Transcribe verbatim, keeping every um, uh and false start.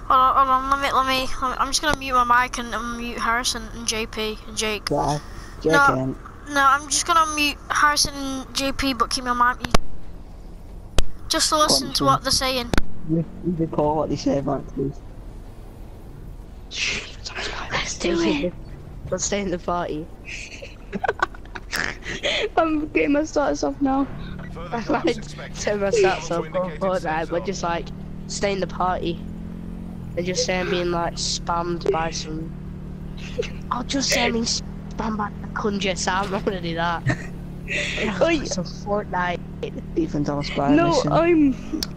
Hold on, hold on, let me, let me, let me I'm just gonna mute my mic and unmute Harrison and J P and Jake. Why? Jake No, ain't. no, I'm just gonna mute Harrison and J P, but keep my mic mute. Just to listen to what they're saying. You recall what they say about this. Let's do it. Let's stay in the party. I'm getting my starters off now. I like turn my stats off for Fortnite, but just like stay in the party. And just say I'm being like spammed by some. I'll just say I'm being spammed by the Conjure Sam. I'm not gonna do that. Oi. Some Fortnite. Ethan's on a spy No, mission. I'm